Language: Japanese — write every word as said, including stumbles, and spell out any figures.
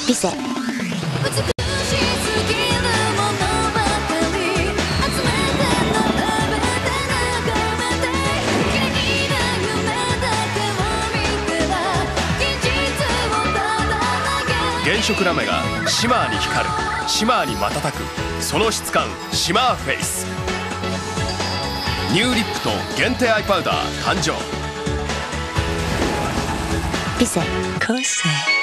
ビセ。 原色ラメがシマーに光る、シマーに瞬く、その質感シマーフェイス。ニューリップと限定アイパウダー誕生。 ビセ。コーセ。